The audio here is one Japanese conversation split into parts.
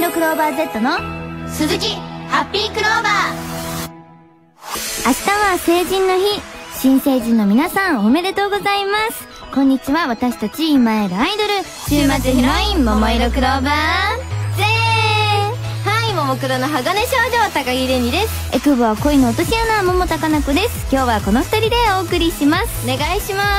色クローバー Z の鈴木ハッピークローバー。明日は成人の日。新成人の皆さんおめでとうございます。こんにちは、私たち今会えるアイドル週末ヒロイン桃色クローバー Z。 はい、ももクロの鋼少女高木れにです。エクボは恋の落とし穴桃高菜子です。今日はこの2人でお送りします。お願いします。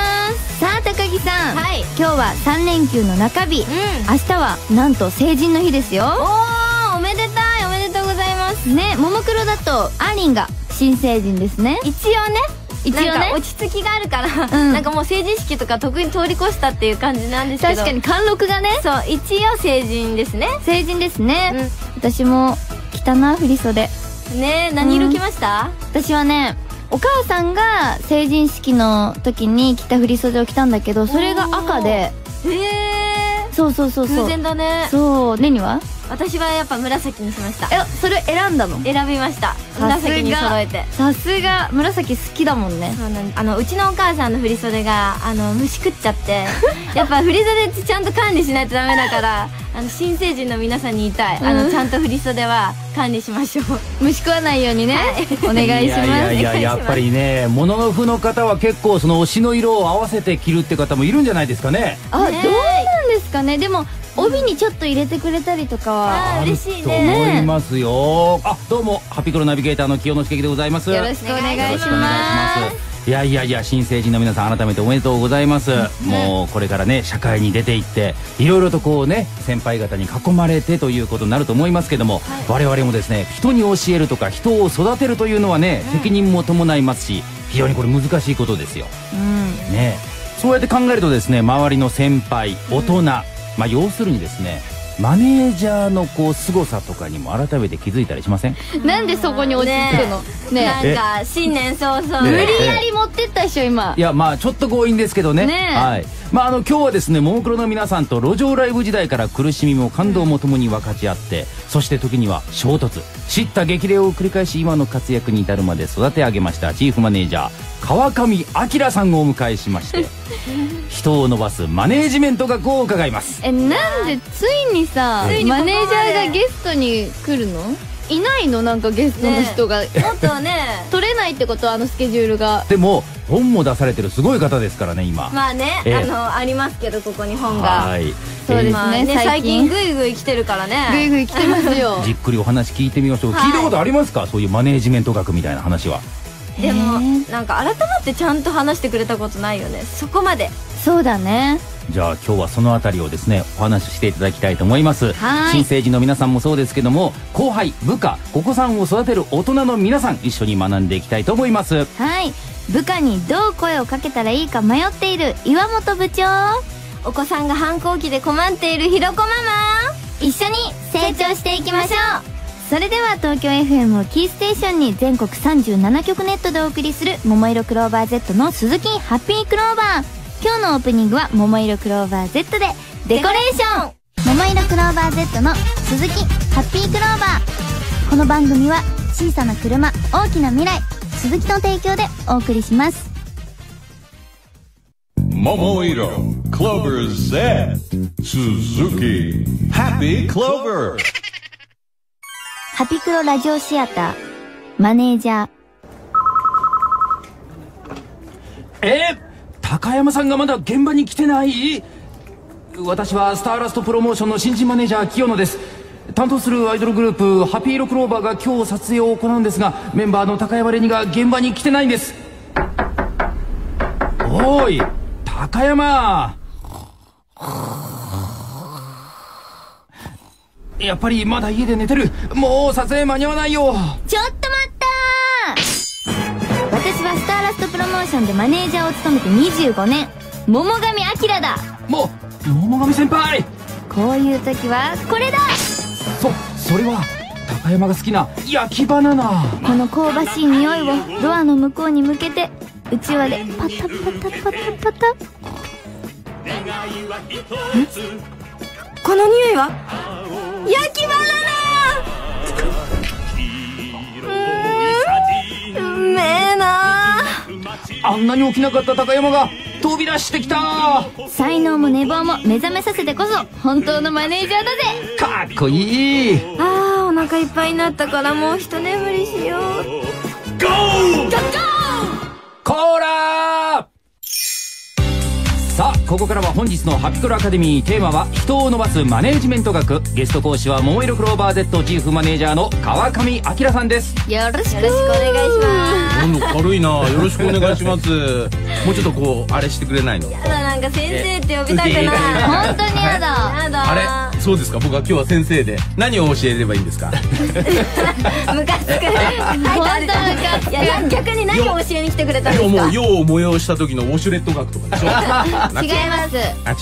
さあ高木さん、はい、今日は3連休の中日、明日はなんと成人の日ですよ。おー、おめでたい、おめでとうございますね。ももクロだとアーリンが新成人ですね。一応ね、なんか落ち着きがあるから、なんかもう成人式とか得意に通り越したっていう感じなんですけど、確かに貫禄がね。そう、一応成人ですね。成人ですね。私も着たな、振袖ね。何色着ました？私はね、お母さんが成人式の時に着た振袖を着たんだけど、それが赤で。そうそうそうそう、偶然だね。そう、レニは？私はやっぱ紫にしました。それ選んだの？選びました。紫に揃えて。さすが紫好きだもんね。そうなんです。うちのお母さんの振袖が虫食っちゃってやっぱ振袖ってちゃんと管理しないとダメだから新成人の皆さんに言いたい、ちゃんと振袖は管理しましょう。虫食わないようにね、お願いします。 やっぱりね、モノノフの方は結構その推しの色を合わせて着るって方もいるんじゃないですかね。どうなんですかね。でも帯にちょっと入れてくれたりとかは嬉しいね。と思いますよ。どうもハッピークロナビゲーターの清野茂樹でございます。よろしくお願いします。いや新成人の皆さん改めておめでとうございます。もうこれからね、社会に出ていっていろいろとこうね、先輩方に囲まれてということになると思いますけども、我々もですね、人に教えるとか人を育てるというのはね、責任も伴いますし、非常にこれ難しいことですよ。ね、そうやって考えるとですね、周りの先輩大人、要するにですね、マネージャーのこう凄さとかにも改めて気づいたりしません？なんでそこに落ち着くのね。なんか新年早々無理やり持ってったでしょ今。いやちょっと強引ですけどね。はい、今日はですね、ももクロの皆さんと路上ライブ時代から苦しみも感動もともに分かち合って、そして時には衝突、叱咤激励を繰り返し今の活躍に至るまで育て上げましたチーフマネージャー川上彰さんをお迎えしまして人を伸ばすマネージメント学を伺います。なんでついにさ、マネージャーがゲストに来るの？いないの？なんかゲストの人がもっとね取れないってこと、スケジュールが。でも本も出されてるすごい方ですからね今。ありますけど、ここに本が。そうですね、最近グイグイ来てるからね。グイグイ来てますよ。じっくりお話聞いてみましょう。聞いたことありますか？そういうマネージメント学みたいな話は。でもなんか改まってちゃんと話してくれたことないよね、そこまで。そうだね。じゃあ今日はそのあたりをですね、お話ししていただきたいと思います。新成人の皆さんもそうですけども、後輩、部下、お子さんを育てる大人の皆さん、一緒に学んでいきたいと思います。はい、部下にどう声をかけたらいいか迷っている岩本部長、お子さんが反抗期で困っているひろこママ、一緒に成長していきましょう。それでは東京 FM をキーステーションに全国37局ネットでお送りする桃色クローバー Z の鈴木ハッピークローバー。今日のオープニングは桃色クローバー Z でデコレーション。桃色クローバー Z の鈴木ハッピークローバー。この番組は小さな車、大きな未来、鈴木の提供でお送りします。 桃色クローバー Z 鈴木ハッピークローバー。 ハピクロラジオシアターマネージャー。 高山さんがまだ現場に来てない？私はスターラストプロモーションの新人マネージャー清野です。担当するアイドルグループハピーロクローバーが今日撮影を行うんですが、メンバーの高山レニが現場に来てないんです。おい高山、やっぱりまだ家で寝てる。もう撮影間に合わないよ。 ちょっと待ったー。私はスターラストプロモーションでマネージャーを務めて25年桃上彰だ。 桃上先輩、 こういう時はこれだ。 それは高山が好きな焼きバナナ。この香ばしい匂いをドアの向こうに向けてうちわでパタパタパタパタ。この匂いは焼きバナナ。うめえな。 あんなに起きなかった高山が飛び出してきた。 才能も寝坊も目覚めさせてこそ本当のマネージャーだぜ。 かっこいい。 あー、お腹いっぱいになったからもう一眠りしよう。 ゴー！ コーラー。さあ、ここからは本日のハピクルアカデミー。テーマは人を伸ばすマネージメント学。ゲスト講師は桃色クローバー Z チーフマネージャーの川上明さんです。 よろしくお願いします。 軽いな。よろしくお願いします。もうちょっとこうあれしてくれないの？ やだ、なんか先生って呼びたくない。本当にやだ。やだ。 あれ、そうですか。僕は今日は先生で何を教えればいいんですか？ ムカつく。本当ムカつく。いや、逆に何を教えに来てくれたんですか？ もう世を催した時のウォシュレット学とかでしょ？ 違います。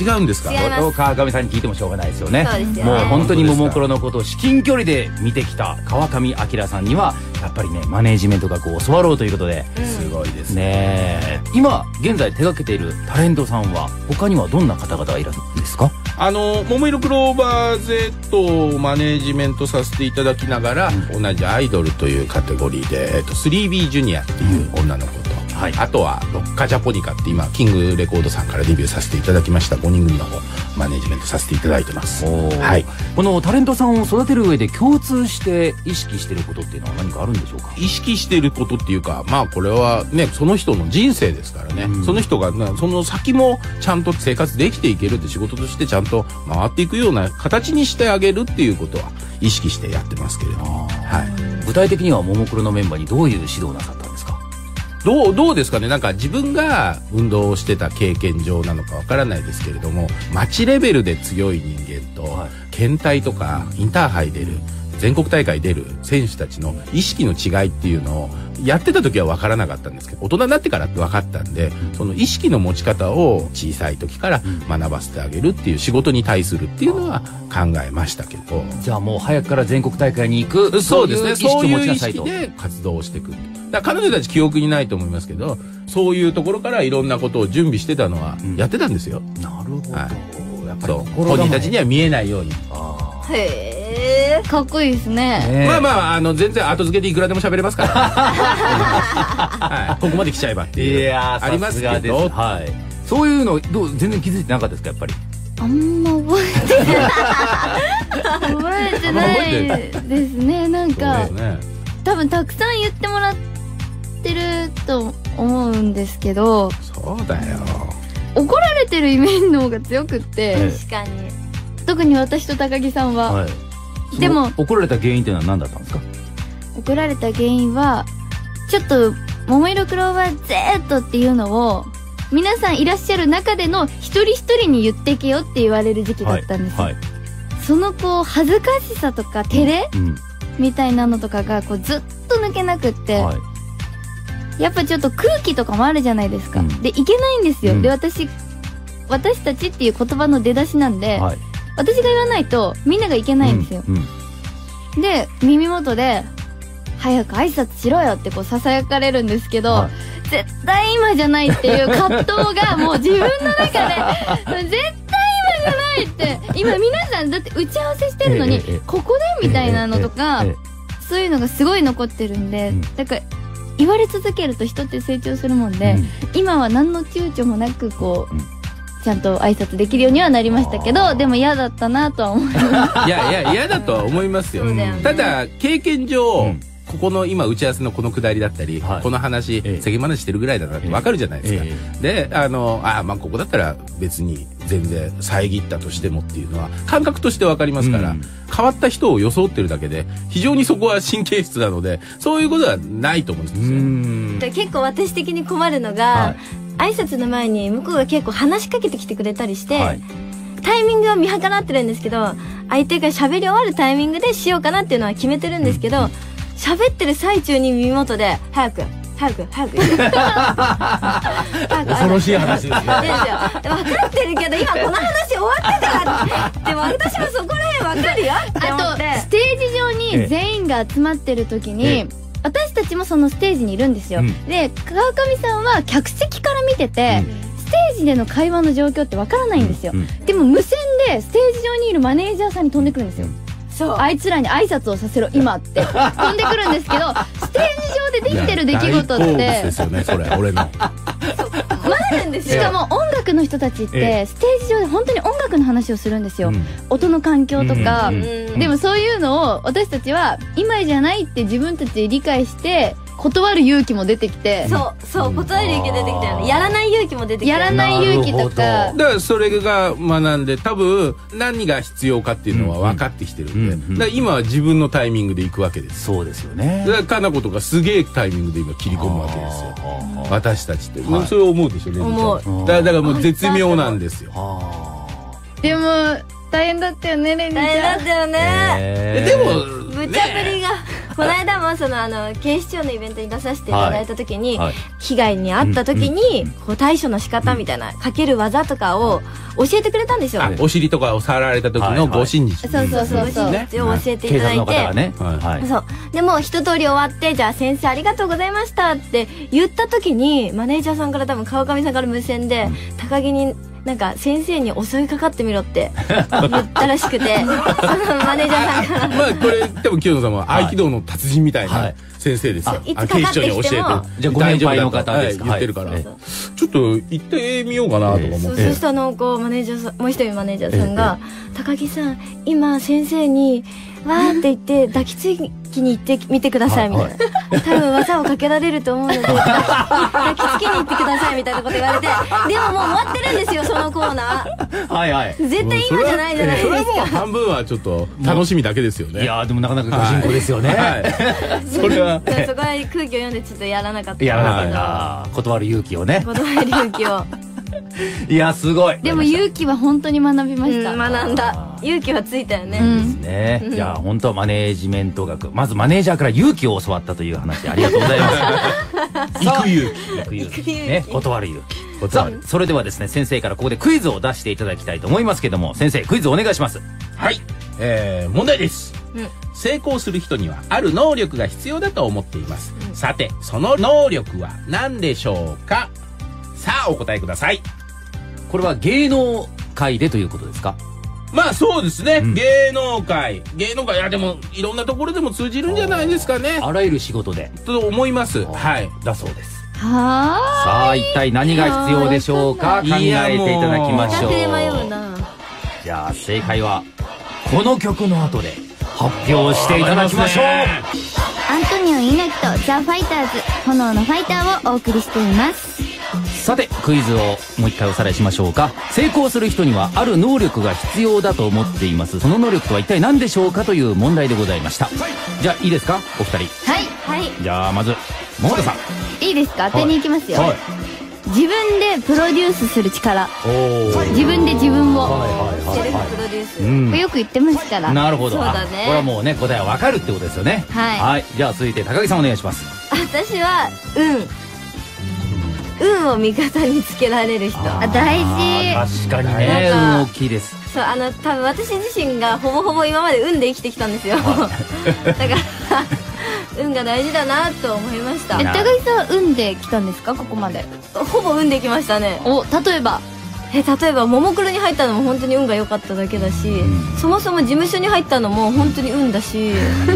違うんですか？ 川上さんに聞いてもしょうがないですよね。 そうですよね。 もう本当にももクロのことを至近距離で見てきた川上明さんにはやっぱりね、マネージメント学を教わろうということで、 すごいですね。今現在手掛けているタレントさんは他にはどんな方々がいるんですか？ 桃色クローバー Z をマネージメントさせていただきながら、同じアイドルというカテゴリーで、3B ジュニアっていう女の子と、あとはロッカジャポニカって今キングレコードさんからデビューさせていただきました5人組の方マネージメントさせていただいてます。はい。 このタレントさんを育てる上で共通して意識していることっていうのは何かあるんでしょうか？ 意識していることっていうか、まあこれはね、その人の人生ですからね、その人がその先もちゃんと生活できていけるって、仕事としてちゃんと回っていくような形にしてあげるっていうことは意識してやってますけれども、はい。 具体的にはももクロのメンバーにどういう指導をなさったんですか？ どうですかね。なんか自分が運動をしてた経験上なのかわからないですけれども、街レベルで強い人間と、県大とかインターハイ出る、全国大会出る選手たちの意識の違いっていうのをやってた時は分からなかったんですけど、大人になってからって分かったんで、その意識の持ち方を小さい時から学ばせてあげるっていう、仕事に対するっていうのは考えましたけど。 じゃあもう早くから全国大会に行く、 そうですね、そういう意識意識を持ちなさいと。 で活動をしていく。だから彼女たち記憶にないと思いますけど、そういうところからいろんなことを準備してたのはやってたんですよ。 なるほど。 やっぱりそう本人たちには見えないように。 へえ、かっこいいですね。 まあ全然後付けでいくらでも喋れますから、はい、ここまで来ちゃえばっていうありますけど、 はい、そういうの全然気づいてなかったですか？やっぱりあんま覚えてない覚えてないですね。なんか多分たくさん言ってもらってると思うんですけど、 そうだよ、 怒られてるイメージの方が強くって、 確かに特に私と高木さんは、でも怒られた原因っていうのは何だったんですか？ 怒られた原因はちょっと桃色クローバー Z っていうのを皆さんいらっしゃる中での一人一人に言ってけよって言われる時期だったんですよ。そのこう恥ずかしさとか照れ、みたいなのとかがこうずっと抜けなくって、やっぱちょっと空気とかもあるじゃないですか。でいけないんですよ。で私たちっていう言葉の出だしなんで、私が言わないとみんながいけないんですよ。で耳元で早く挨拶しろよってこう囁かれるんですけど、絶対今じゃないっていう葛藤がもう自分の中で絶対今じゃないって、今皆さんだって打ち合わせしてるのにここでみたいなのとか、そういうのがすごい残ってるんで、だから言われ続けると人って成長するもんで、今は何の躊躇もなくこうちゃんと挨拶できるようにはなりましたけど、でも嫌だったなとは思います。 いや嫌だとは思いますよ。ただ経験上、ここの今打ち合わせのこのくだりだったり、この話世間話してるぐらいだなって分かるじゃないですか。でまあここだったら別に全然遮ったとしてもっていうのは感覚として分かりますから、変わった人を装ってるだけで非常にそこは神経質なので、そういうことはないと思うんですよ。 結構私的に困るのが、挨拶の前に向こうが結構話しかけてきてくれたりして、タイミングを見計らってるんですけど、相手が喋り終わるタイミングでしようかなっていうのは決めてるんですけど、喋ってる最中に耳元で早く恐ろしい話ですよ。 分かってるけど今この話終わってたらでも私もそこら辺分かるよって思って。 あとステージ上に全員が集まってる時に、私たちもそのステージにいるんですよ。で川上さんは客席から見てて、ステージでの会話の状況ってわからないんですよ。でも無線でステージ上にいるマネージャーさんに飛んでくるんですよ。あいつらに挨拶をさせろ今って飛んでくるんですけど、ステージ上でできてる出来事ってですよね、それ俺のまれるんですよ。 しかも音楽の人たちってステージ上で本当に音楽の話をするんですよ、音の環境とか、でもそういうのを私たちは今じゃないって自分たちで理解して断る勇気も出てきて、 そう断る勇気出てきたよね。やらない勇気も出てきた。 やらない勇気とか、 だからそれが学んで、多分何が必要かっていうのは分かってきてるんで、だから今は自分のタイミングで行くわけです。 そうですよね。 だからかなことかすげえタイミングで今切り込むわけですよ、私たちって。それを思うでしょ、ね、 思う。 だからもう絶妙なんですよ。 でも大変だったよね、レニちゃん。 大変だったよね。 でも無茶ぶりが、この間も警視庁のイベントに出させていただいた時に、被害に遭った時にこう対処の仕方みたいな、かける技とかを教えてくれたんですよ。 お尻とかを触られた時の護身術、 そうそうそうそう、教えていただいて、そうでも一通り終わって、じゃあ先生ありがとうございましたって言った時に、マネージャーさんから多分川上さんから無線で高木になんか先生に襲いかかってみろって言ったらしくて、そのマネージャーさんからまあこれ多分清野さんは合気道の達人みたいな先生ですよ。 いつかかってきても、 じゃあご年配の方ですか、 言ってるから、ちょっと行ってみようかなとか思って。 そしたらマネージャーさん、もう一人マネージャーさんが「高木さん今先生にわーって言って抱きつきに行ってみてください」みたいな、多分技をかけられると思うので抱きつきに行ってくださいみたいなこと言われて、でももう終わってるんですよ、そのコーナー。絶対今じゃないじゃないですか。 それはもう半分はちょっと楽しみだけですよね。 いやでもなかなかご進行ですよね。 それはそこは空気を読んでちょっとやらなかった。 やらなかった。断る勇気をね。 断る勇気を。 いやすごい。 でも勇気は本当に学びました。 学んだ。勇気はついたよね。 ね。じゃあ本当マネージメント学、まずマネージャーから勇気を教わったという話、ありがとうございます。 行く勇気ね、断る勇気。さあそれではですね、先生からここでクイズを出していただきたいと思いますけども、先生クイズお願いします。 はい、問題です。成功する人にはある能力が必要だと思っています。さてその能力は何でしょうか。さあお答えください。 これは芸能界でということですか。 まあそうですね、芸能界、いやでもいろんなところでも通じるんじゃないですかね。 あらゆる仕事でと思います。 だそうです。 さあ一体何が必要でしょうか、考えていただきましょう。じゃあ正解はこの曲の後で発表していただきましょう。 アントニオ猪木とザ・ファイターズ炎のファイターをお送りしています。 さてクイズをもう一回おさらいしましょうか。成功する人にはある能力が必要だと思っています。その能力とは一体何でしょうかという問題でございました。じゃあいいですかお二人。 はいじゃあまず桃田さん。 いいですか、当てに行きますよ。自分でプロデュースする力。自分で自分をセルフプロデュース、 よく言ってますから。 なるほど。 そうだね。 これはもうね答えは分かるってことですよね。はい。じゃあ続いて高木さんお願いします。 私は運を味方につけられる人。 大事。 確かにね、運大きいです。 そう、多分私自身がほぼほぼ今まで運で生きてきたんですよ。だから運が大事だなと思いました。 高木さんは運で来たんですか、ここまで。 ほぼ運で来ましたね。 例えばももクロに入ったのも本当に運が良かっただけだし、そもそも事務所に入ったのも本当に運だし、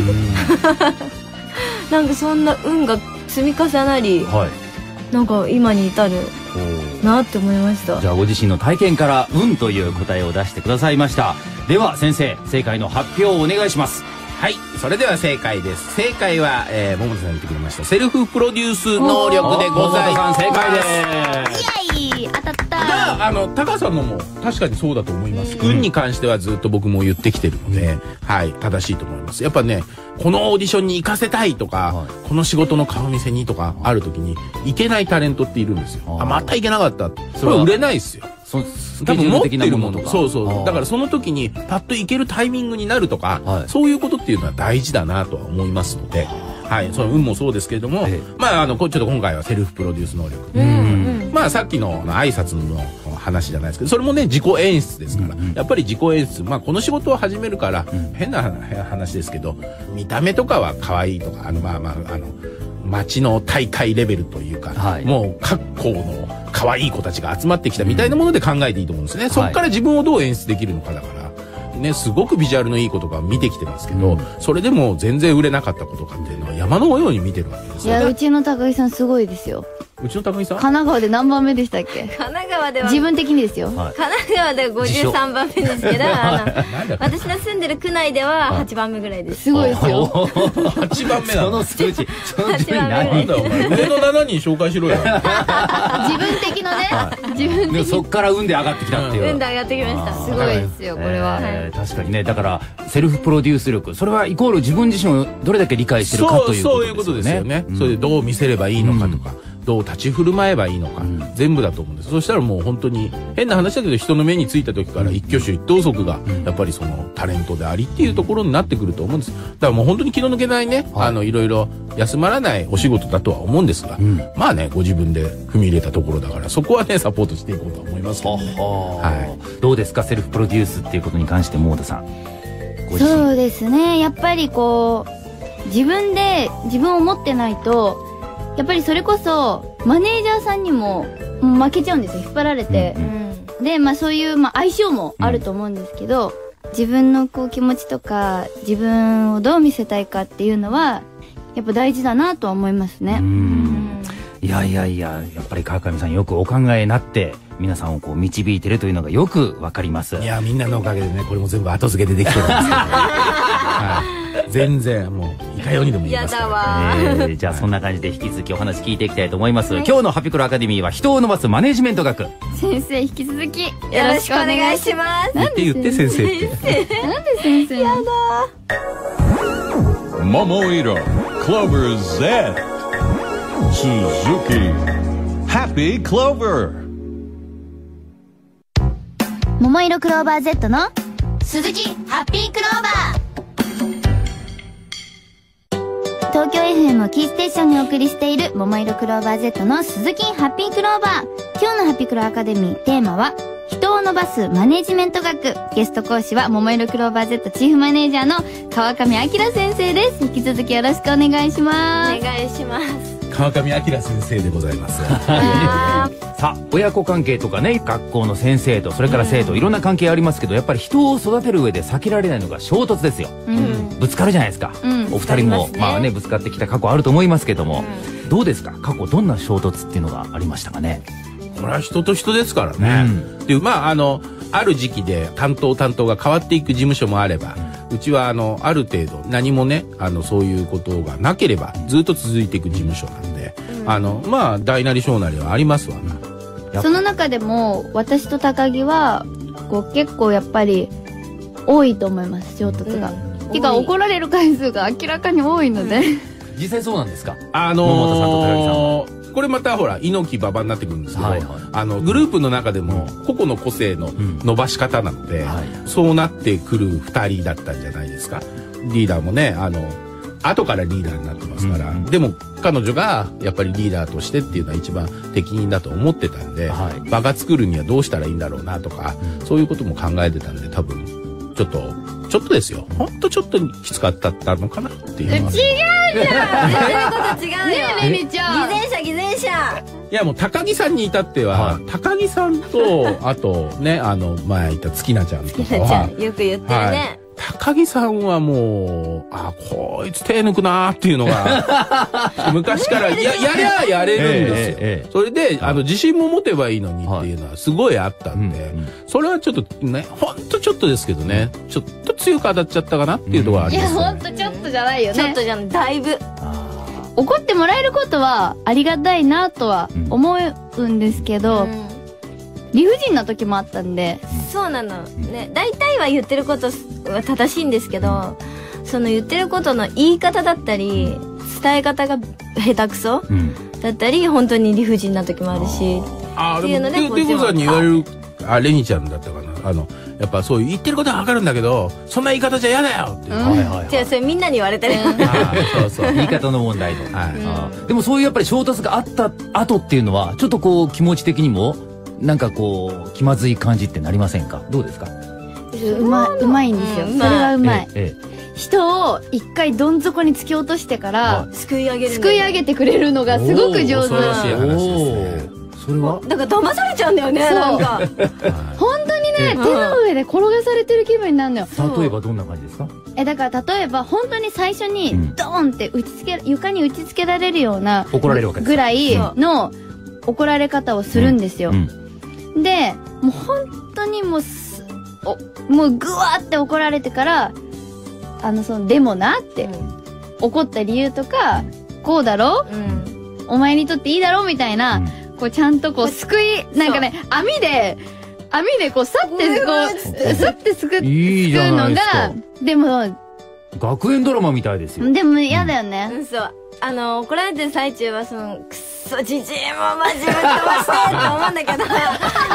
なんかそんな運が積み重なり、なんか今に至るなって思いました。 じゃあご自身の体験から運という答えを出してくださいました。では先生、正解の発表をお願いします。 はい、それでは正解です。正解は、桃田さん言ってくれましたセルフプロデュース能力でございます。 正解です。 イエイ、当たった。 高さんのも確かにそうだと思います。運に関してはずっと僕も言ってきてるので、正しいと思います。やっぱね、このオーディションに行かせたいとか、この仕事の顔見せにとかある時に行けないタレントっているんですよ。また行けなかった。それは売れないですよ。多分持ってるものとか。そうだからその時にパッと行けるタイミングになるとか、そういうことっていうのは大事だなとは思いますので、その運もそうですけれども、ちょっと今回はセルフプロデュース能力、さっきの挨拶の話じゃないですけど、それもね自己演出ですから、やっぱり自己演出、この仕事を始めるから、変な話ですけど、見た目とかは可愛いとか、街の大会レベルというか、もう各校の可愛い子たちが集まってきたみたいなもので考えていいと思うんですね。そこから自分をどう演出できるのかだからね、すごくビジュアルのいい子とか見てきてますけど、それでも全然売れなかった子とかっていうのは山のように見てるわけですよ。 いや、うちの高木さんすごいですよ。 うちの高木さん神奈川で何番目でしたっけ？ 神奈川では自分的にですよ。 神奈川では53番目ですけど、私の住んでる区内では8番目ぐらいです。 すごいですよ。 8番目なの。 その数字、その順位 8番目なんだお前、上の7人紹介しろよ。 自分的のね、自分的でそっから運で上がってきたっていう。 運で上がってきました。 すごいですよ、これは。 確かにね、だからセルフプロデュース力、それはイコール自分自身をどれだけ理解してるかということですよね。 そういうことですよね。それでどう見せればいいのかとか、どう立ち振る舞えばいいのか、全部だと思うんです。そしたらもう本当に変な話だけど、人の目についた時から一挙手一投足がやっぱりそのタレントでありっていうところになってくると思うんです。だからもう本当に気の抜けないね、いろいろ休まらないお仕事だとは思うんですが、まあね、ご自分で踏み入れたところだから、そこはねサポートしていこうと思いますけどね。 どうですか、セルフプロデュースっていうことに関して桃田さん。 そうですね、やっぱりこう自分で自分を持ってないと、やっぱりそれこそマネージャーさんにも負けちゃうんですよ、引っ張られて。で、まあそういう、相性もあると思うんですけど、自分のこう気持ちとか自分をどう見せたいかっていうのはやっぱ大事だなとは思いますね。 いやいやいや、やっぱり川上さんよくお考えになって皆さんをこう導いてるというのがよくわかります。 いや、みんなのおかげでね、これも全部後付けでできてるんですけど、全然もういかようにでも言いますからね。 じゃあそんな感じで引き続きお話聞いていきたいと思います。今日のハピクロアカデミーは人を伸ばすマネジメント学。 先生、引き続きよよろしくお願いします。 言って先生って。 なんで先生？やだ。Momoiro Clover Z Suzuki Happy Clover。 桃色クローバー Z の鈴木ハッピークローバー。東京 FM をキーステーションにお送りしている桃色クローバー Z の鈴木ハッピークローバー。今日のハッピークロアカデミーテーマは人を伸ばすマネジメント学。ゲスト講師は桃色クローバー Z チーフマネージャーの川上明先生です。引き続きよろしくお願いします。 お願いします。 川上明先生でございます。 さあ、親子関係とかね、学校の先生とそれから生徒、いろんな関係ありますけど、やっぱり人を育てる上で避けられないのが衝突ですよ。ぶつかるじゃないですか。お二人もまあね、ぶつかってきた過去あると思いますけども、どうですか、過去どんな衝突っていうのがありましたかね。 これは人と人ですからね。で、まあある時期で担当が変わっていく事務所もあれば、うちはある程度何もねそういうことがなければずっと続いていく事務所なんで、まあ大なり小なりはありますわな。 その中でも私と高木はこう結構やっぱり多いと思います、衝突が。てか怒られる回数が明らかに多いので。 実際そうなんですか。 桃田さんと高木さんはこれまたほら猪木馬場になってくるんですけど、グループの中でも個々の個性の伸ばし方なので、そうなってくる2人だったんじゃないですか。リーダーもね後からリーダーになってますから、でも彼女がやっぱりリーダーとしてっていうのは一番適任だと思ってたんで、場が作るにはどうしたらいいんだろうなとか、そういうことも考えてたんで、多分ちょっとですよ、ほんとちょっときつかったのかなっていうのは。 違うじゃん。 言ってること違うよ。 ねえレミちゃん。 偽善者。 いやもう高木さんに至っては、高木さんとあとね前言った月菜ちゃんとかはよく言ってるね。 高木さんはもうこいつ手抜くなーっていうのが昔からやりゃやれるんですよ。それで自信も持てばいいのにっていうのはすごいあったんで、それはちょっとね、ほんとちょっとですけどね、ちょっと強く当たっちゃったかなっていうところはありますよね。 いやほんとちょっとじゃないよね。 ちょっとじゃん、だいぶ。 怒ってもらえることはありがたいなとは思うんですけど、理不尽な時もあったんで。 そうなのね。大体は言ってることは正しいんですけど、その言ってることの言い方だったり伝え方が下手くそだったり、本当に理不尽な時もあるしっていうので、 でこさんに言われるレニちゃんだったかな、やっぱそういう言ってることは分かるんだけど、そんな言い方じゃ嫌だよって。 じゃあそれみんなに言われてる。 そう言い方の問題と。でもそういうやっぱり衝突があった後っていうのはちょっとこう気持ち的にもなんかこう気まずい感じってなりませんか。どうですか。 うまいんですよ。それがうまい。人を一回どん底に突き落としてからすくい上げてくれるのがすごく上手。 恐ろしい話ですね。 それはだから騙されちゃうんだよね。なんか本当にね、手の上で転がされてる気分になるのよ。 例えばどんな感じですか。 だから例えば本当に最初にドーンって床に打ちつけられるような怒られるわけですぐらいの怒られ方をするんですよ。で、もう本当にもうぐわーって怒られてから、でもなって、怒った理由とか、こうだろ、お前にとっていいだろみたいな、こうちゃんとこう救い、なんかね、網でこう、さってすくうのが、でも、 学園ドラマみたいですよ。 でも嫌だよね。 そう。怒られてる最中は、くっそじじいもマジぶっ飛ばしてって思うんだけど、でも、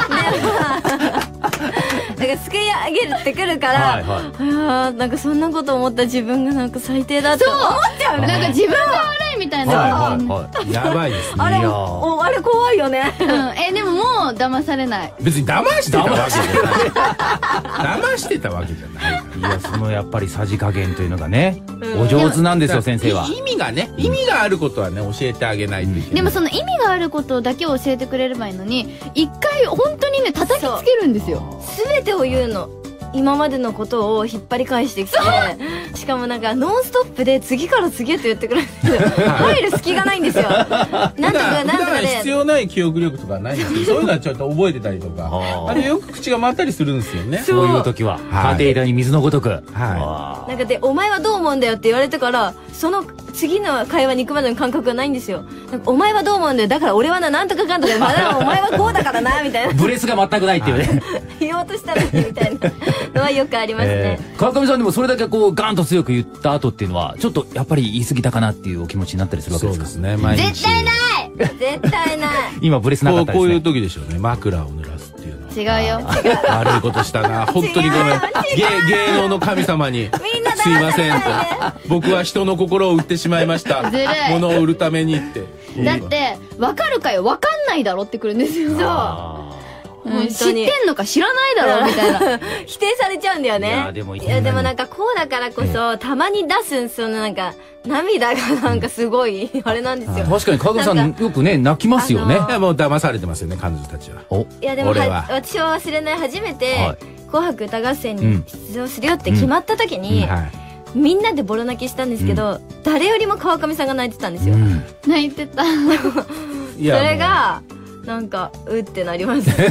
なんか救い上げるってくるから、なんかそんなこと思った自分がなんか最低だって思っちゃうね。 なんか自分が悪いみたいな。 やばいですね。 あれ怖いよね。 でももう騙されない。 別に騙してたわけじゃない。騙してたわけじゃない。 いや、そのやっぱりさじ加減というのがね、お上手なんですよ、先生は。 意味があることはね、教えてあげないといけない。 でもその意味があることだけを教えてくれればいいのに、一回本当にね、叩きつけるんですよ。 全てを言うの。今までのことを引っ張り返してきて、しかもなんかノンストップで次から次へと言ってくれるんですよ。入る隙がないんですよ。なんとかで必要ない記憶力とかないんですけど、そういうのはちょっと覚えてたりとか、あれよく口が回ったりするんですよね。 そういう時は家庭裏に水のごとく。なんかで、お前はどう思うんだよって言われてから、その次の会話に行くまでの感覚がないんですよ。なんかお前はどう思うんだよ、だから俺はなんとかかんとか、まだお前はこうだからなみたいな。 ブレスが全くないっていうね。 言おうとしたらいいみたいなのはよくありますね。 川上さんでもそれだけこうガンと強く言った後っていうのは、ちょっとやっぱり言い過ぎたかなっていうお気持ちになったりするわけですか？ そうですね、毎日。 絶対ない絶対ない。 今ブレスなかったですね。 こういう時でしょうね、枕を濡らすっていうのは。 違うよ。 悪いことしたな、本当にごめん。芸能の神様にすいませんと、僕は人の心を売ってしまいました、物を売るためにって。 だって分かるかよ、分かんないだろってくるんですよ。知ってんのか知らないだろみたいな。 否定されちゃうんだよね。いやでもなんかこうだからこそ、たまに出すそのなんか涙がなんかすごいあれなんですよ。 確かに川上さんよくね泣きますよね。 いやもう騙されてますよね、彼女たちは。 いやでも私は忘れない、初めて紅白歌合戦に出場するよって決まった時に、みんなでボロ泣きしたんですけど、誰よりも川上さんが泣いてたんですよ。 泣いてた。それがなんかうってなりました。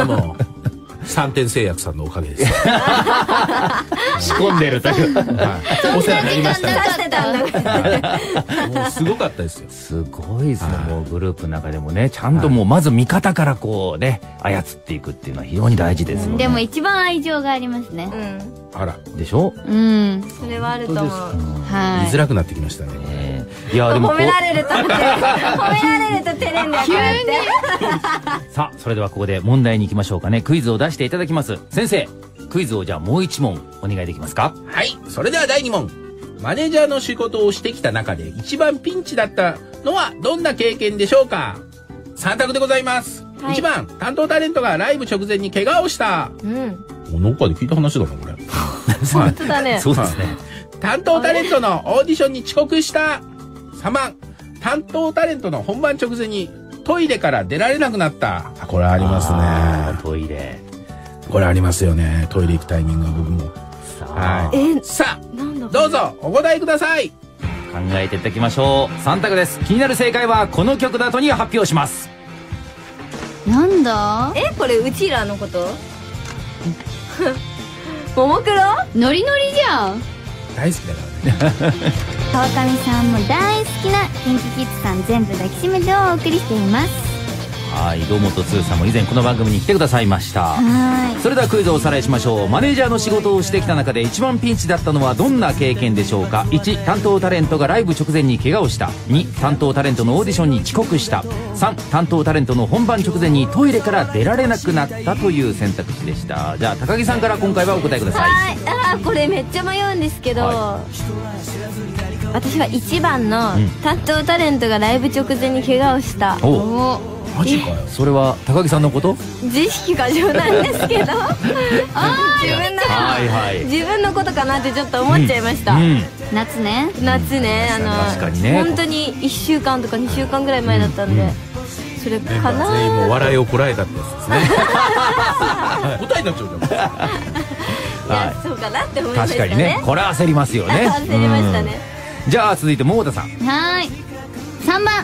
三点製薬さんのおかげです。 仕込んでるという。 お世話になりました。もうすごかったですよ。 すごいですね。もうグループの中でもね、ちゃんともうまず味方からこうね操っていくっていうのは非常に大事ですよね。 でも一番愛情がありますね。 あら、 でしょ？ それはあると思う。 言いづらくなってきましたね。 いやでも褒められると照れんだよ。急に。 さあそれではここで問題に行きましょうかね。クイズを出していただきます。先生、クイズをじゃあもう一問お願いできますか？ はい、それでは第2問。マネージャーの仕事をしてきた中で一番ピンチだったのはどんな経験でしょうか？3択でございます。1番、担当タレントがライブ直前に怪我をした。どっかで聞いた話だなこれ。 本当だね。 そうですね。 担当タレントのオーディションに遅刻した。3番、担当タレントの本番直前にトイレから出られなくなった。これありますね。 トイレ。 これありますよね。トイレ行くタイミングは僕も。さあ、どうぞお答えください。 考えていただきましょう。3択です。気になる正解はこの曲の後に発表します。 なんだ？ これうちらのこと？ももクロ？ ノリノリじゃん。 大好きだからね。 川上さんも大好きな KinKiKids さん全部抱きしめてをお送りしています。 はい、堂本剛さんも以前この番組に来てくださいました。それではクイズをおさらいしましょう。マネージャーの仕事をしてきた中で一番ピンチだったのはどんな経験でしょうか？ 1、担当タレントがライブ直前に怪我をした。2、担当タレントのオーディションに遅刻した。3、担当タレントの本番直前にトイレから出られなくなったという選択肢でした。じゃあ高木さんから今回はお答えください。 これめっちゃ迷うんですけど、私は1番の担当タレントがライブ直前に怪我をした。 マジかよ。 それは高木さんのこと？ 自意識過剰なんですけど自分のことかなってちょっと思っちゃいました。 夏ね。 確かにね。 本当に1週間とか2週間ぐらい前だったんで、それかな。 全員もう笑いをこらえたってやつですね。答えになっちゃうじゃん。 そうかなって思いましたね。 確かにね、これは焦りますよね。 焦りましたね。 じゃあ続いて桃田さん。 はい。3番、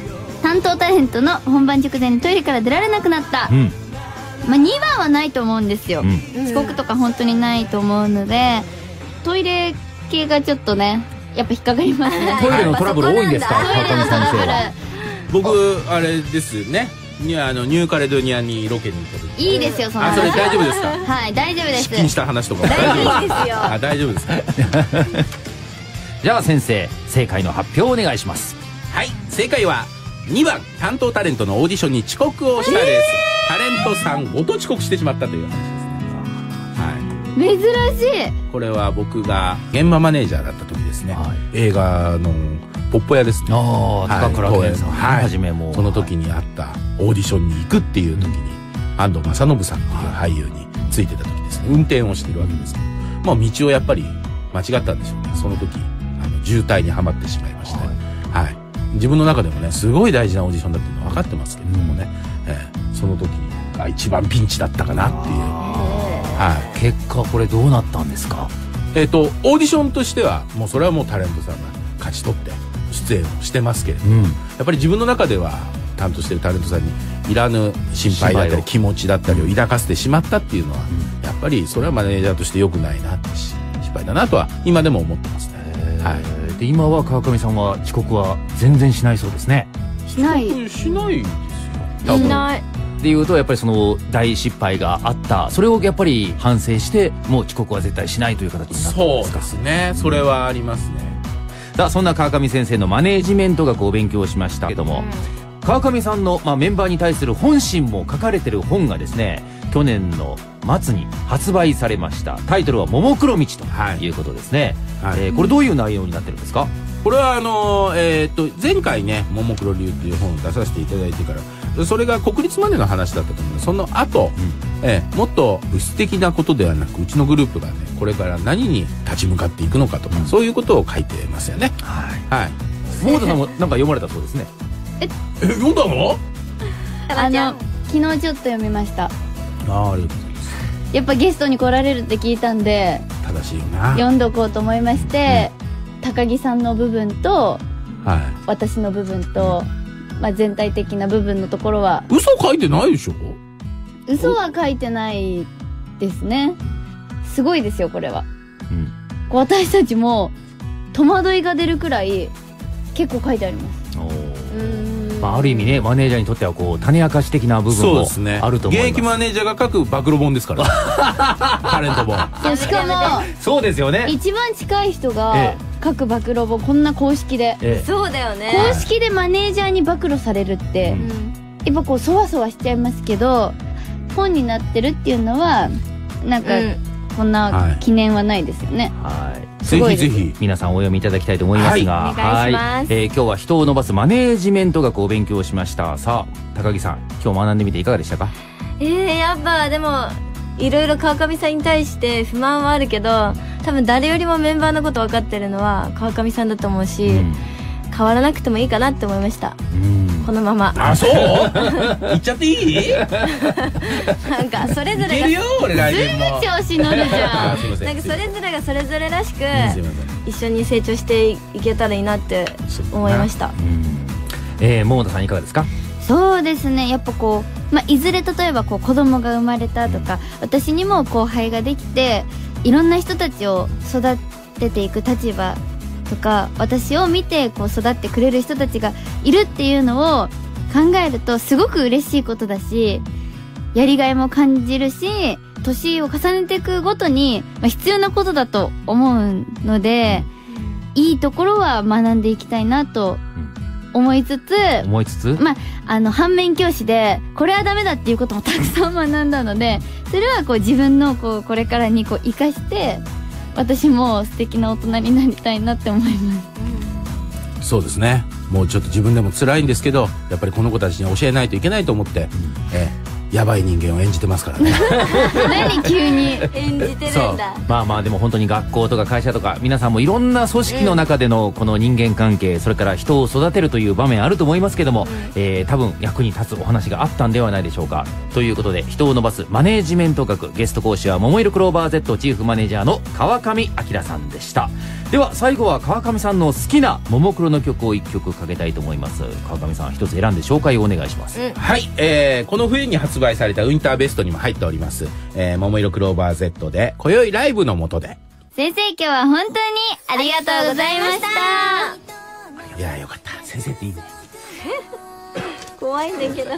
担当タレントの本番直前にトイレから出られなくなった、まあ、2番はないと思うんですよ、遅刻とか本当にないと思うので、トイレ系がちょっとねやっぱ引っかかりますね。 トイレのトラブル多いんですか、川上先生は。 僕あれですね、ニューカレドニアにロケに行った時。 いいですよその話。 それ大丈夫ですか？ はい大丈夫です。 失禁した話とかも大丈夫ですよ。 大丈夫ですか？ じゃあ先生、正解の発表をお願いします。 はい、正解は2番、担当タレントのオーディションに遅刻をしたです。タレントさんごと遅刻してしまったという話ですね。 珍しい。 これは僕が現場マネージャーだった時ですね、映画のポッポ屋ですね、 高倉健さんはじめもその時にあったオーディションに行くっていう時に安藤正信さんっていう俳優についてた時ですね、運転をしてるわけですけど、まあ道をやっぱり間違ったんでしょうね。その時渋滞にはまってしまいまして、自分の中でもねすごい大事なオーディションだっていうのは分かってますけれどもね、その時が一番ピンチだったかなっていう。 結果これどうなったんですか？ オーディションとしてはもうそれはもうタレントさんが勝ち取って出演をしてますけれども、やっぱり自分の中では担当してるタレントさんにいらぬ心配だったり気持ちだったりを抱かせてしまったっていうのは、やっぱりそれはマネージャーとして良くないなって失敗だなとは今でも思ってますね。 で今は川上さんは遅刻は全然しないそうですね。 しないですよ。 しない。 っていうとやっぱりその大失敗があった、それをやっぱり反省してもう遅刻は絶対しないという形になったんですか？ そうですね、それはありますね。 さあそんな川上先生のマネージメント学を勉強しましたけども、川上さんの、メンバーに対する本心も書かれてる本がですね、去年の末に発売されました。タイトルは「ももクロ道」ということですね。これどういう内容になってるんですか？ これは前回ね「ももクロ流」っていう本を出させていただいてから、それが国立までの話だったと思うので、その後、もっと物質的なことではなく、うちのグループがねこれから何に立ち向かっていくのかとか、そういうことを書いてますよね。 桃田さんもなんか読まれたそうですね。 読んだの？ 昨日ちょっと読みました。 ありがとうございます。 やっぱゲストに来られるって聞いたんで正しいよな。 読んどこうと思いまして、高木さんの部分と、私の部分と、全体的な部分のところは。 嘘書いてないでしょ？ 嘘は書いてないですね。すごいですよこれは。私たちも戸惑いが出るくらい結構書いてあります。 ある意味ね、マネージャーにとってはこう種明かし的な部分もあると思います。 現役マネージャーが書く暴露本ですからタレント本。 しかもそうですよね、 一番近い人が書く暴露本、こんな公式で、 そうだよね、 公式でマネージャーに暴露されるって、やっぱこうそわそわしちゃいますけど、本になってるっていうのはなんか、こんな記念はないですよね。 ぜひぜひ皆さんお読みいただきたいと思いますが、 お願いします。 今日は人を伸ばすマネージメント学を勉強しました。さあ高木さん、今日学んでみていかがでしたか？ やっぱでもいろいろ川上さんに対して不満はあるけど、多分誰よりもメンバーのこと分かってるのは川上さんだと思うし、変わらなくてもいいかなって思いました。このまま。 あ、そう言っちゃっていい？ なんかそれぞれがいけるよ俺来年も。 すぐ調子乗るじゃん。 なんかそれぞれがそれぞれらしく一緒に成長していけたらいいなって思いました。 桃田さんいかがですか？ そうですね、やっぱこう、いずれ例えばこう子供が生まれたとか、私にも後輩ができていろんな人たちを育てていく立場とか、私を見てこう育ってくれる人たちがいるっていうのを考えるとすごく嬉しいことだし、やりがいも感じるし、年を重ねていくごとに必要なことだと思うので、いいところは学んでいきたいなと思いつつ、反面教師でこれはダメだっていうこともたくさん学んだので、それはこう自分のこれからにこう生かして、私も素敵な大人になりたいなって思います。 そうですね、もうちょっと自分でも辛いんですけど、やっぱりこの子たちに教えないといけないと思って、やばい人間を演じてますからね。 何急に演じてるんだ。 でも本当に学校とか会社とか皆さんもいろんな組織の中でのこの人間関係、それから人を育てるという場面あると思いますけども、多分役に立つお話があったんではないでしょうか。ということで、人を伸ばすマネージメント学、ゲスト講師は桃色クローバー Z チーフマネージャーの川上彰さんでした。 では最後は川上さんの好きなももクロの曲を1曲かけたいと思います。川上さん一つ選んで紹介をお願いします。 はい、この冬に発売されたウィンターベストにも入っております、桃色クローバー Z で今宵ライブの下で。 先生今日は本当にありがとうございました。 いやよかった、先生っていいね。 怖いんだけど。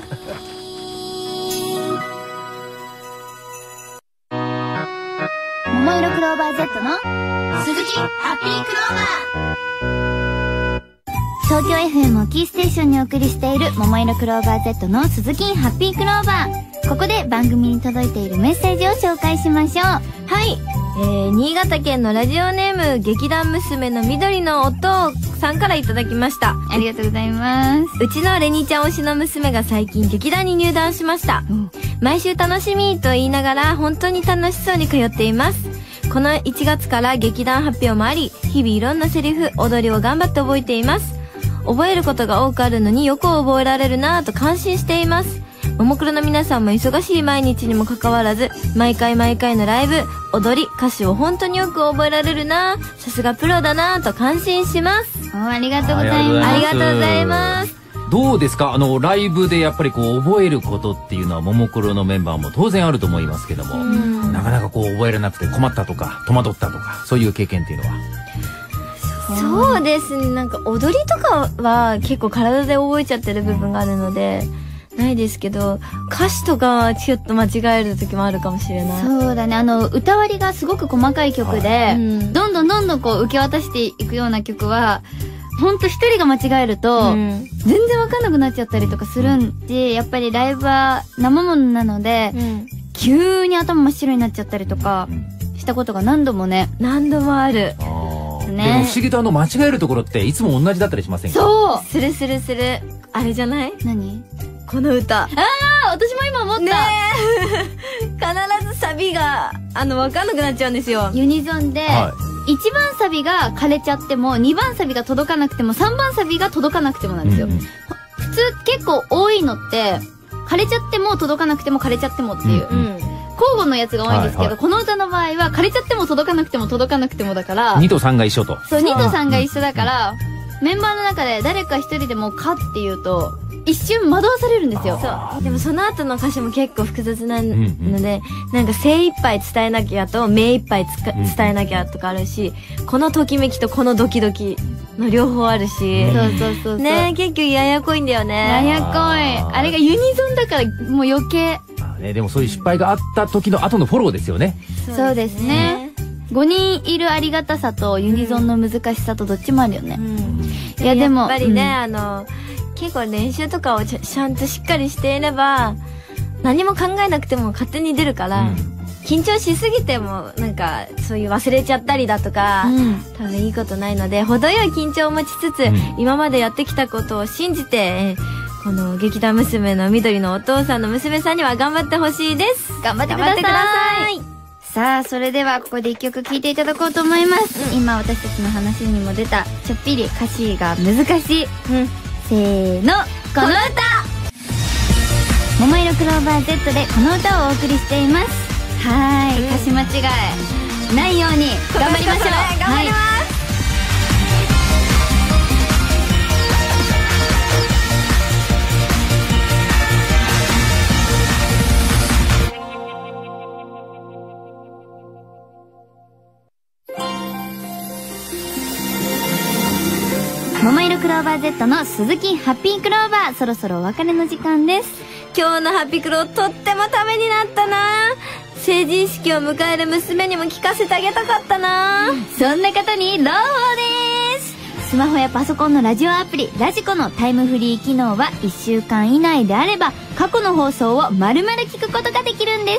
桃色クローバー Z の鈴木ハッピークローバー。東京 FM をキーステーションにお送りしている桃色クローバー Z の鈴木ハッピークローバー。ここで番組に届いているメッセージを紹介しましょう。 はい、新潟県のラジオネーム劇団娘の緑のお父さんからいただきました。 ありがとうございます。 うちのレニちゃん推しの娘が最近劇団に入団しました。毎週楽しみと言いながら本当に楽しそうに通っています。この1月から劇団発表もあり、日々いろんなセリフ、踊りを頑張って覚えています。覚えることが多くあるのによく覚えられるなぁと感心しています。ももクロの皆さんも忙しい毎日にもかかわらず、毎回毎回のライブ、踊り、歌詞を本当によく覚えられるなぁ。さすがプロだなぁと感心します。 ありがとうございます。 ありがとうございます。 どうですか、ライブでやっぱりこう覚えることっていうのはももクロのメンバーも当然あると思いますけども、なかなかこう覚えられなくて困ったとか戸惑ったとか、そういう経験っていうのは。 そうですね、なんか踊りとかは結構体で覚えちゃってる部分があるのでないですけど、歌詞とかはちょっと間違える時もあるかもしれない。 そうだね、歌割りがすごく細かい曲で、どんどんこう受け渡していくような曲はほんと一人が間違えると、全然わかんなくなっちゃったりとかするんで、やっぱりライブは生ものなので、急に頭真っ白になっちゃったりとかしたことが何度もある。 でも不思議と間違えるところっていつも同じだったりしませんか？ そう、する。あれじゃない？ 何？ この歌。 私も今思った。 ねえ。必ずサビが、わかんなくなっちゃうんですよ。 ユニゾンで、1番サビが枯れちゃっても、2番サビが届かなくても、3番サビが届かなくてもなんですよ。普通結構多いのって、枯れちゃっても届かなくても枯れちゃってもっていう。交互のやつが多いんですけど、この歌の場合は枯れちゃっても届かなくても届かなくてもだから、 2と3が一緒と。 そう、2と3が一緒だから、メンバーの中で誰か一人でもかっていうと、一瞬惑わされるんですよ。 そう。でもその後の歌詞も結構複雑なので、なんか精一杯伝えなきゃと目一杯伝えなきゃとかあるし、このときめきとこのドキドキの両方あるし。 そう。 ねえ、結局ややこいんだよね。 ややこい。あれがユニゾンだからもう余計。 でもそういう失敗があった時の後のフォローですよね。 そうですね。5人いるありがたさとユニゾンの難しさとどっちもあるよね。 いやでもやっぱりね、結構練習とかをちゃんとしっかりしていれば何も考えなくても勝手に出るから、緊張しすぎてもなんかそういう忘れちゃったりだとか、多分いいことないので、程よい緊張を持ちつつ、今までやってきたことを信じて、この劇団娘の緑のお父さんの娘さんには頑張ってほしいです。 頑張ってください。さあ、それではここで一曲聴いていただこうと思います。今私たちの話にも出たちょっぴり歌詞が難しい、せーの、この歌。桃色クローバー Z でこの歌をお送りしています。歌詞間違いないように頑張りましょう。 頑張ります。 桃色クローバー Z の鈴木ハッピークローバー、そろそろお別れの時間です。 今日のハッピークローとってもためになったな。成人式を迎える娘にも聞かせてあげたかったな。 そんな方に朗報です。スマホやパソコンのラジオアプリラジコのタイムフリー機能は1週間以内であれば過去の放送を丸々聞くことができるんです。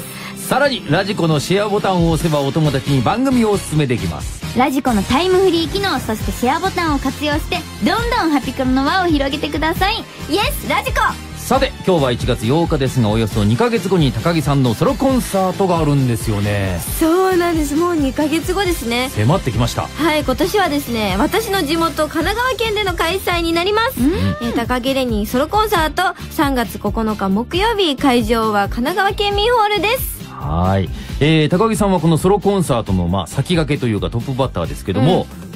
さらにラジコのシェアボタンを押せばお友達に番組をおすすめできます。 ラジコのタイムフリー機能、そしてシェアボタンを活用してどんどんハピクロの輪を広げてください。イエスラジコ。 さて今日は1月8日ですが、およそ2ヶ月後に高木さんのソロコンサートがあるんですよね。 そうなんです。もう2ヶ月後ですね。 迫ってきました。 はい、今年はですね、私の地元神奈川県での開催になります。高木レニーソロコンサート3月9日木曜日、会場は神奈川県民ホールです。 はい、高木さんはこのソロコンサートの先駆けというかトップバッターですけども、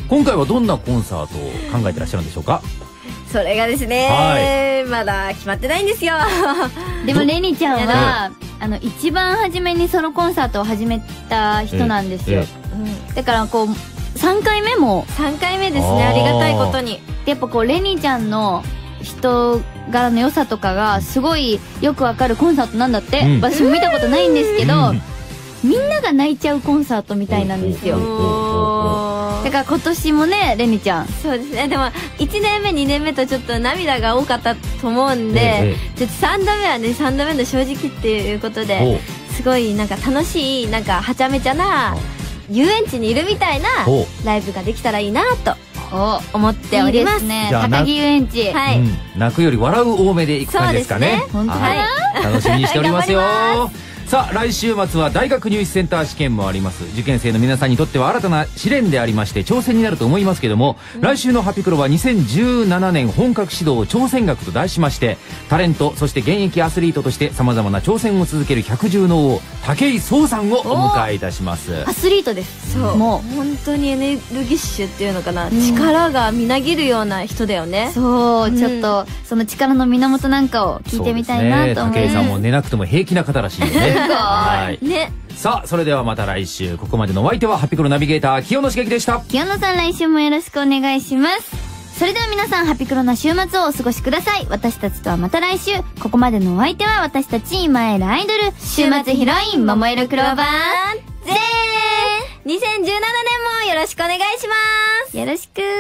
今回はどんなコンサートを考えてらっしゃるんでしょうか？ それがですね、まだ決まってないんですよ。 でもレニちゃんは一番初めにソロコンサートを始めた人なんですよ。だからこう3回目も 3回目ですね。ありがたいことに。 やっぱこうレニちゃんの人柄の良さとかがすごいよくわかるコンサートなんだって、私も見たことないんですけど、みんなが泣いちゃうコンサートみたいなんですよ。だから今年もね、レニちゃん。 そうですね。でも1年目2年目とちょっと涙が多かったと思うんで、ちょっと3度目はね、3度目の正直っていうことで、すごいなんか楽しい、なんかはちゃめちゃな遊園地にいるみたいなライブができたらいいなと思っております。 いいですね。高木遊園地。 はい。 泣くより笑う多めでいく感じですかね。 本当だ。 楽しみにしておりますよ。さあ来週末は大学入試センター試験もあります。受験生の皆さんにとっては新たな試練でありまして挑戦になると思いますけども、来週のハピクロは2017年本格指導挑戦学と題しまして、タレントそして現役アスリートとしてさまざまな挑戦を続ける百獣の王武井壮さんをお迎えいたします。 アスリートです。 そう、もう本当にエネルギッシュっていうのかな、力がみなぎるような人だよね。 そう、ちょっとその力の源なんかを聞いてみたいなと思います。 武井さんも寝なくても平気な方らしいよね。 はいね。 さあそれではまた来週。ここまでのお相手はハピクロナビゲーター清野茂樹でした。 清野さん、来週もよろしくお願いします。それでは皆さん、ハピクロな週末をお過ごしください。私たちとはまた来週。ここまでのお相手は私たち今会えるアイドル週末ヒロイン桃色クローバーゼ 2017年もよろしくお願いします。 よろしく。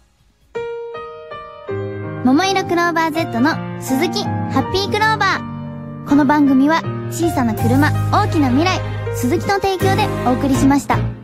桃色クローバー Z の鈴木ハッピークローバー。この番組は小さな車、大きな未来、鈴木の提供でお送りしました。